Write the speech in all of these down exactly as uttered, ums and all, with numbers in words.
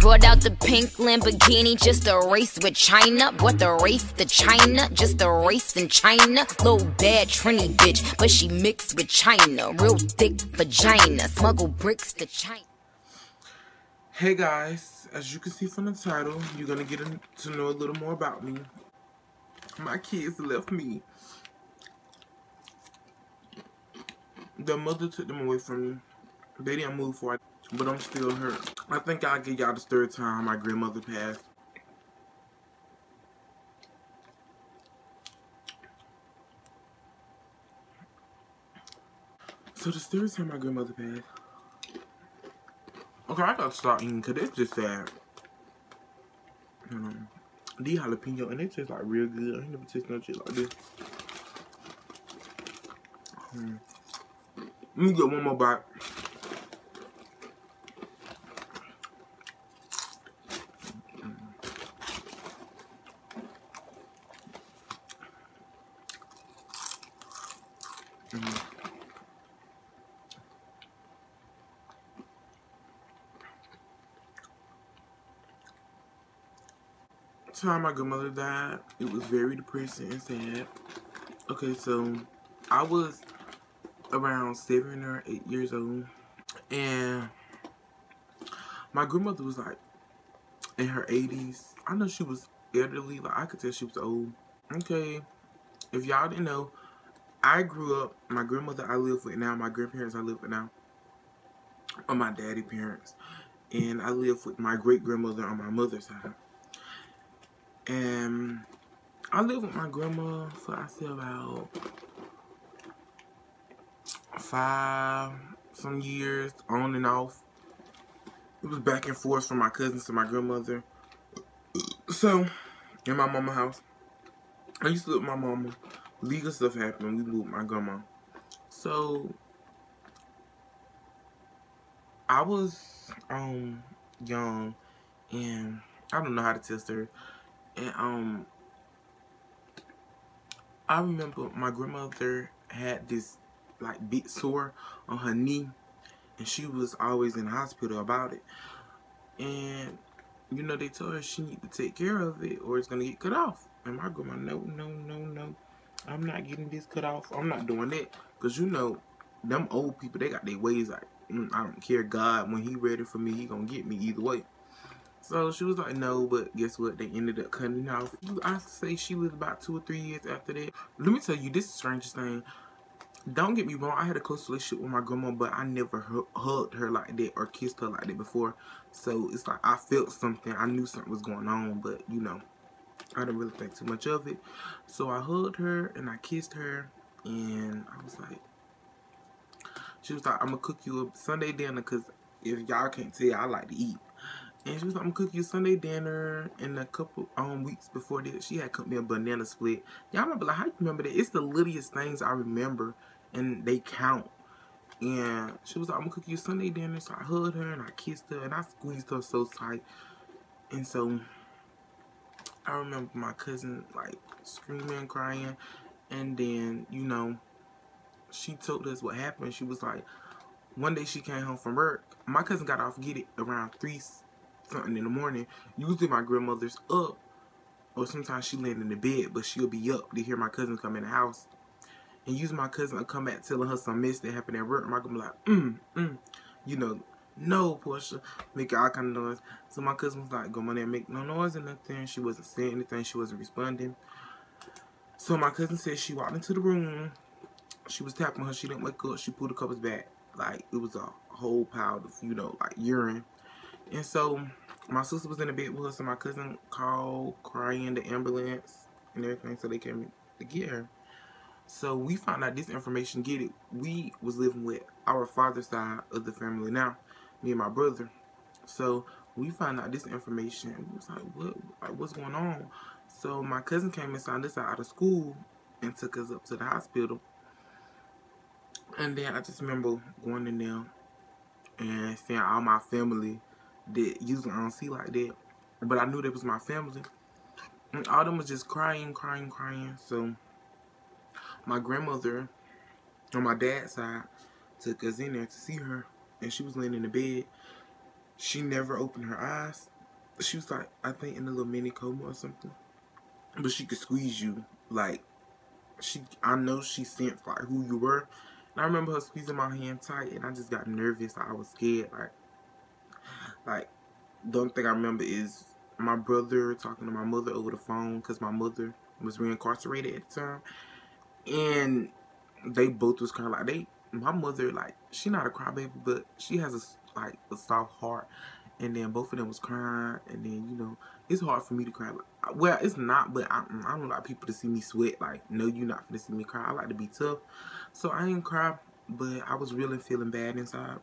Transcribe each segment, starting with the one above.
Brought out the pink Lamborghini just a race with China. Bought the race to China, just a race in China. Little bad Trini bitch, but she mixed with China. Real thick vagina, smuggle bricks to China. Hey guys, as you can see from the title, you're gonna get to know a little more about me. My kids left me. The mother took them away from me. They didn't move for it, but I'm still hurt. I think I'll give y'all the story time my grandmother passed. So the story time my grandmother passed. Okay, I gotta start eating because it's just sad. You know, these jalapeno and they taste like real good. I ain't never tasted no shit like this. Hmm. Let me get one more bite. Mm. The time my grandmother died, it was very depressing and sad. Okay, so I was around seven or eight years old, and my grandmother was like in her eighties. I know she was elderly, like I could tell she was old. Okay, if y'all didn't know, I grew up, my grandmother I live with now, my grandparents I live with now, are my daddy parents, and I live with my great grandmother on my mother's side. And I lived with my grandma for I say about five some years on and off. It was back and forth from my cousins to my grandmother. So in my mama's house, I used to live with my mama. Legal stuff happened. We moved with my grandma. So I was um young, and I don't know how to tell her. And um I remember my grandmother had this like big sore on her knee, and she was always in the hospital about it. And you know, they told her she need to take care of it or it's gonna get cut off. And my grandma, no, no, no, no, I'm not getting this cut off. I'm not doing that. Cause you know, them old people, they got their ways like, mm, I don't care. God, when he ready for me, he gonna get me either way. So she was like, no, but guess what? They ended up cutting it off. I say she was about two or three years after that. Let me tell you, this is the strangest thing. Don't get me wrong, I had a close relationship with my grandma, but I never hugged her like that or kissed her like that before. So it's like I felt something. I knew something was going on, but you know, I didn't really think too much of it. So I hugged her and I kissed her, and I was like, she was like, I'm gonna cook you a Sunday dinner, because if y'all can't tell, I like to eat. And she was like, I'm gonna cook you a Sunday dinner. And a couple um weeks before that, she had cooked me a banana split. Y'all remember, like, how you remember that? It's the littlest things I remember, and they count. And she was like, I'm gonna cook you a Sunday dinner. So I hugged her and I kissed her and I squeezed her so tight. And so I remember my cousin like screaming, crying, and then, you know, she told us what happened. She was like, one day she came home from work. My cousin got off get it around three something in the morning. Usually my grandmother's up, or sometimes she laying in the bed, but she'll be up to hear my cousin come in the house. And usually my cousin will come back telling her some mess that happened at work. And my grandma be like, mm, mm, you know, no, Portia, make all kind of noise. So my cousin was like, go on there, make no noise or nothing. She wasn't saying anything. She wasn't responding. So my cousin said she walked into the room. She was tapping her. She didn't wake up. She pulled the covers back. Like, it was a whole pile of, you know, like urine. And so my sister was in the bed with her. So my cousin called, crying, the ambulance and everything. So they came to get her. So we found out this information, get it, we was living with our father's side of the family now, me and my brother. So we found out this information. We was like, what, like, what's going on? So my cousin came and signed us out of school and took us up to the hospital. And then I just remember going in there and seeing all my family that usually I don't see like that. But I knew that was my family. And all of them was just crying, crying, crying. So my grandmother on my dad's side took us in there to see her, and she was laying in the bed. She never opened her eyes. she was like, I think in a little mini coma or something. But she could squeeze you. Like, she, I know she sensed, like, who you were. And I remember her squeezing my hand tight, and I just got nervous. I was scared. Like, like the only thing I remember is my brother talking to my mother over the phone, because my mother was reincarcerated at the time. And they both was kind of like, they, my mother, like, she not a crybaby, but she has a, like, a soft heart. And then both of them was crying, and then, you know, it's hard for me to cry. Well, it's not, but I, I don't like people to see me sweat. Like, no, you're not gonna see me cry. I like to be tough. So I ain't cry, but I was really feeling bad inside.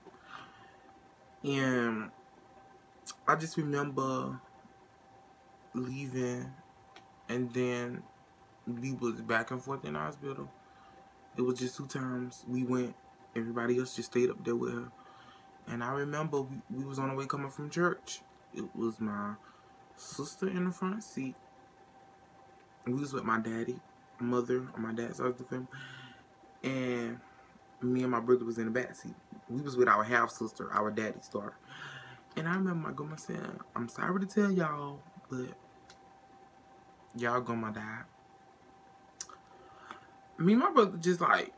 And I just remember leaving, and then we was back and forth in the hospital. It was just two times we went. Everybody else just stayed up there with her. And I remember we, we was on the way coming from church. It was my sister in the front seat. We was with my daddy, mother, on my dad's side of the family. And me and my brother was in the back seat. We was with our half sister, our daddy's daughter. And I remember my grandma saying, I'm sorry to tell y'all, but y'all gonna die. Me and my brother just like,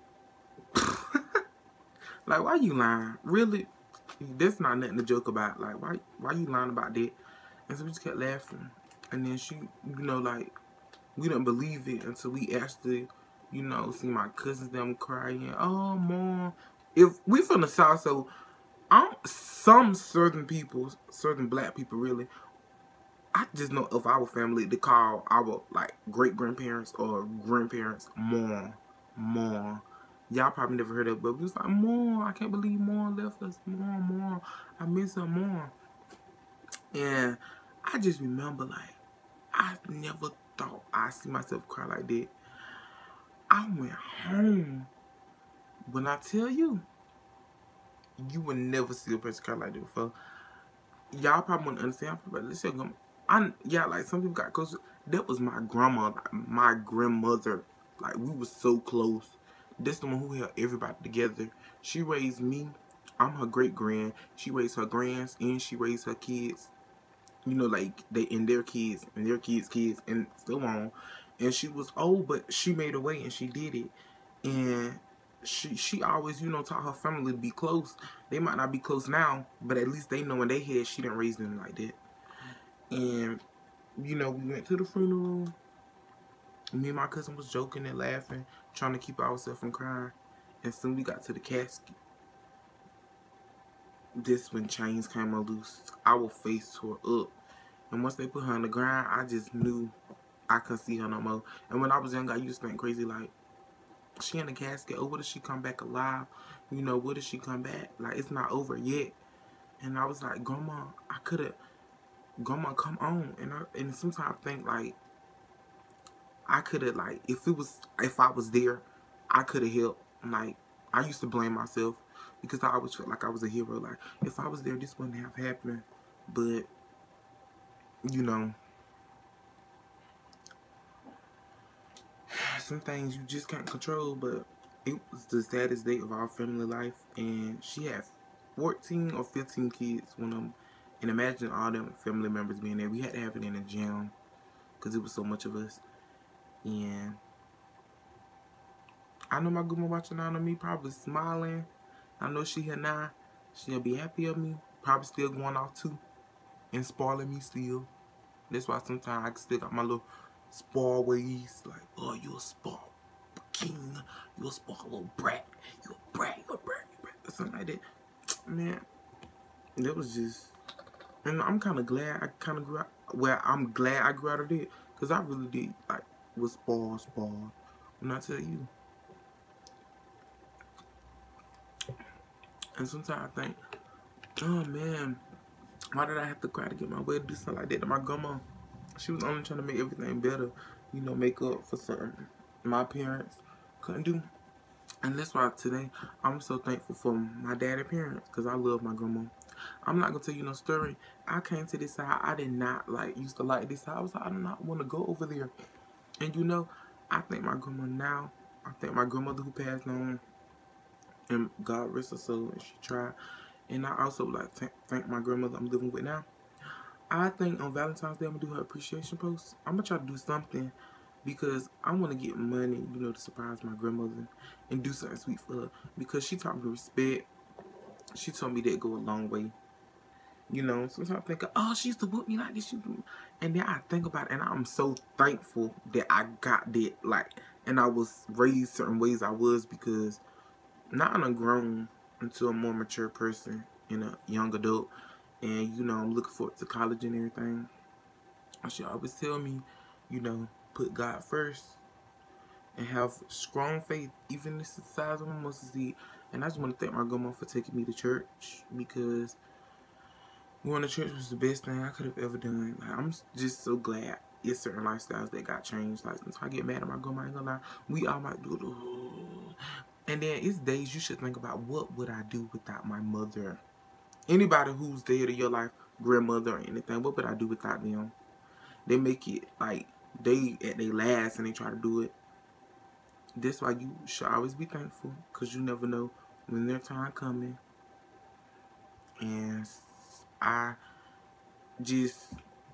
like, why you lying? Really? That's not nothing to joke about. Like, why why you lying about that? And so we just kept laughing. And then she, you know, like, we didn't believe it until we actually, you know, see my cousins, them crying. Oh, Mom. If we from the South, so I'm, some certain people, certain black people really, I just know of our family, they call our, like, great-grandparents or grandparents Mom. Mom. Y'all probably never heard of it, but we was like, Mom, I can't believe Mom left us. Mom, Mom, I miss her, Mom. And I just remember, like, I never thought I'd see myself cry like that. I went home. When I tell you, you would never see a person cry like that before. Y'all probably wouldn't understand, but let's say, I, yeah, like, some people got close. That was my grandma, like, my grandmother. Like, we were so close. That's the one who held everybody together. She raised me. I'm her great-grand. She raised her grands, and she raised her kids. You know, like, they and their kids, and their kids' kids, and so on. And she was old, but she made a way, and she did it. And she she always, you know, taught her family to be close. They might not be close now, but at least they know in their head she didn't raise them like that. And, you know, we went to the funeral. Me and my cousin was joking and laughing, trying to keep ourselves from crying. And soon we got to the casket. This when chains came loose. Our face tore up. And once they put her on the ground, I just knew I couldn't see her no more. And when I was young, I used to think crazy, like, she in the casket. Oh, what if she come back alive? You know, what if she come back? Like, it's not over yet. And I was like, Grandma, I could have, Grandma, come on. And I, and sometimes I think, like, I could have, like, if it was, if I was there, I could have helped. Like, I used to blame myself because I always felt like I was a hero. Like, if I was there, this wouldn't have happened. But, you know, some things you just can't control. But it was the saddest day of our family life. And she had fourteen or fifteen kids when them, and imagine all them family members being there. We had to have it in a gym because it was so much of us. And I know my grandma watching out on me, probably smiling. I know she here now. She'll be happy of me. Probably still going out too. And spoiling me still. That's why sometimes I still got my little spoil ways. Like, oh, you a spoil king. You a spoil little brat. You a brat. You a brat. You a brat. Or something like that. Man, that was just... And I'm kind of glad I kind of grew out... Well, I'm glad I grew out of it. Because I really did, like, was spoiled, spoiled. When I tell you. And sometimes I think, oh man, why did I have to cry to get my way to do something like that to my grandma? She was only trying to make everything better, you know, make up for something my parents couldn't do. And that's why today I'm so thankful for my daddy parents, because I love my grandma. I'm not going to tell you no story. I came to this side. I did not like used to like this side. I was like, I do not want to go over there. And you know, I thank my grandma now. I thank my grandmother who passed on. And God rest her soul, and she tried. And I also would like to thank my grandmother I'm living with now. I think on Valentine's Day I'm gonna do her appreciation post. I'm gonna try to do something because I want to get money, you know, to surprise my grandmother and do something sweet for her because she taught me respect. She told me that go a long way. You know, sometimes I think, oh, she used to whoop me like this. She and then I think about it, and I'm so thankful that I got that, like, and I was raised certain ways I was because now I'm grown into a more mature person and a young adult. And, you know, I'm looking forward to college and everything. She always tell me, you know, put God first and have strong faith, even if it's the size of a mustard seed. And I just want to thank my grandma for taking me to church because going to church was the best thing I could have ever done. Like, I'm just so glad it's certain lifestyles that got changed. Like, sometimes I get mad at my grandma, I ain't gonna lie. We all might do it. And then it's days you should think about, what would I do without my mother? Anybody who's the head of your life, grandmother or anything, what would I do without them? They make it like they at their last and they try to do it. That's why you should always be thankful, because you never know when their time coming. And I just,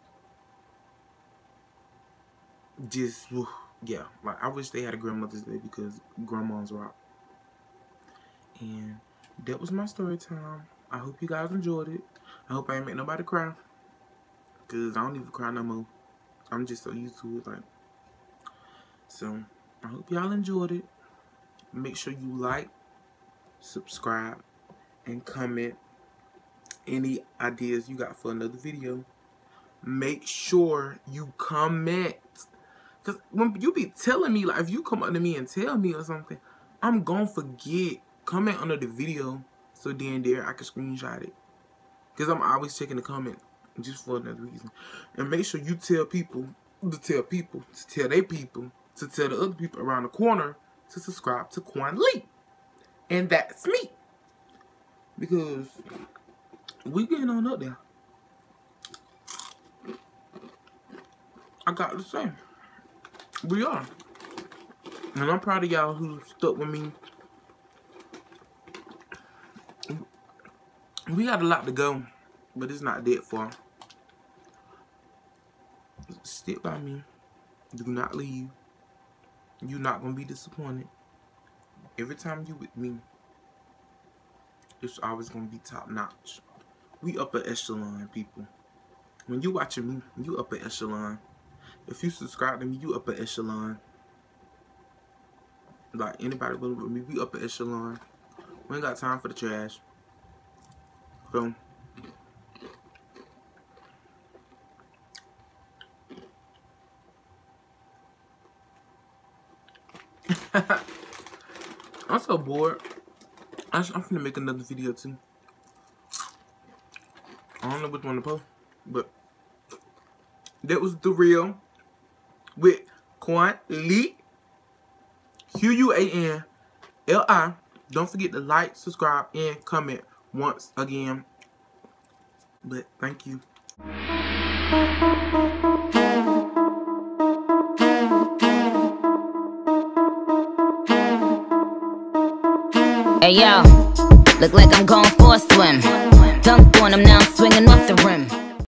just, yeah, like I wish they had a grandmother's day because grandmas rock. And that was my story time. I hope you guys enjoyed it. I hope I ain't make nobody cry, because I don't even cry no more. I'm just so used to it. Like, so I hope y'all enjoyed it. Make sure you like, subscribe, and comment any ideas you got for another video. Make sure you comment, because when you be telling me, like, if you come up to me and tell me or something, I'm gonna forget. Comment under the video so then there I can screenshot it, because I'm always checking the comment just for another reason. And make sure you tell people to tell people to tell their people to tell the other people around the corner to subscribe to Quan Lee. And that's me, because we getting on up there. I got to say, we are. And I'm proud of y'all who stuck with me. We got a lot to go, but it's not that far. Stick by me. Do not leave. You're not going to be disappointed. Every time you with me, it's always going to be top notch. We upper echelon, people. When you watching me, you upper echelon. If you subscribe to me, you upper echelon. Like, anybody willing with me, we upper echelon. We ain't got time for the trash. So, I'm so bored. I'm finna make another video too. I don't know which one to post, but that was The Real with Quan Lee. Q U A N L I. Don't forget to like, subscribe, and comment once again. But thank you. Hey yo, look like I'm going for a swim. Dunked on him, now I'm swinging off the